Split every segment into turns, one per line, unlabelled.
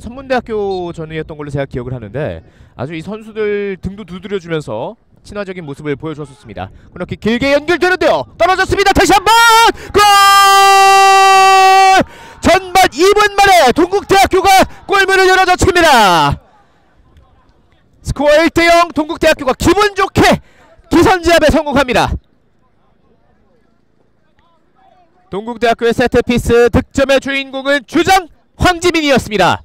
천문대학교 전이었던 걸로 제가 기억을 하는데 아주 이 선수들 등도 두드려주면서 친화적인 모습을 보여줬었습니다. 그렇게 길게 연결되는데요. 떨어졌습니다. 다시 한번 골! 전반 2분 만에 동국대학교가 골문을 열어젖힙니다. 스코어 1대0. 동국대학교가 기분 좋게 기선제압에 성공합니다. 동국대학교의 세트피스 득점의 주인공은 주장 황지민이었습니다.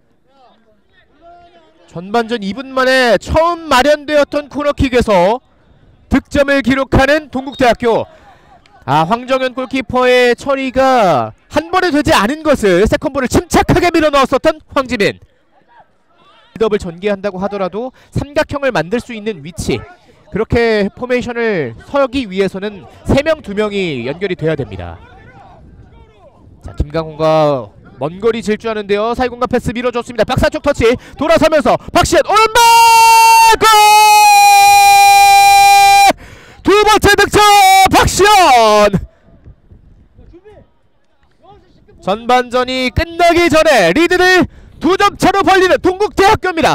전반전 2분 만에 처음 마련되었던 코너킥에서 득점을 기록하는 동국대학교. 황정현 골키퍼의 처리가 한 번에 되지 않은 것을 세컨볼을 침착하게 밀어넣었었던 황지민. 빌드업을 전개한다고 하더라도 삼각형을 만들 수 있는 위치, 그렇게 포메이션을 서기 위해서는 3명 2명이 연결이 돼야 됩니다. 자, 김강훈과 먼거리 질주하는데요. 사이공간 패스 밀어줬습니다. 박스 안쪽 터치 돌아서면서 박시현 오른발 골! 두 번째 득점 박시현! 전반전이 끝나기 전에 리드를 2점 차로 벌리는 동국대학교입니다.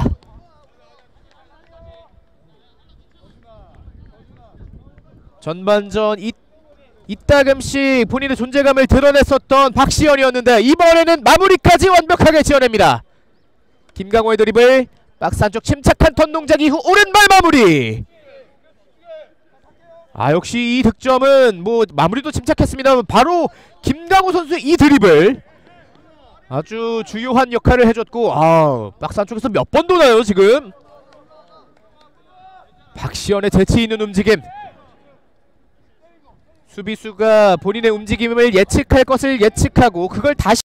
전반전 이따금씩 본인의 존재감을 드러냈었던 박시현이었는데 이번에는 마무리까지 완벽하게 지어냅니다. 김강호의 드리블, 박스 안쪽 침착한 턴 동작 이후 오른발 마무리. 역시 이 득점은 마무리도 침착했습니다. 바로 김강호 선수의 이 드리블 아주 주요한 역할을 해줬고, 박스 안쪽에서 몇 번 도나요 지금. 박시현의 재치있는 움직임. 수비수가 본인의 움직임을 예측할 것을 예측하고 그걸 다시